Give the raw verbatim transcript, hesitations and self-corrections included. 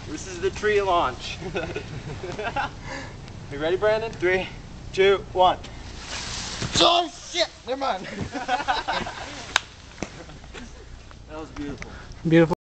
This is the tree launch. You ready, Brandon? Three, two, one. Oh shit! Never mind. That was beautiful. Beautiful.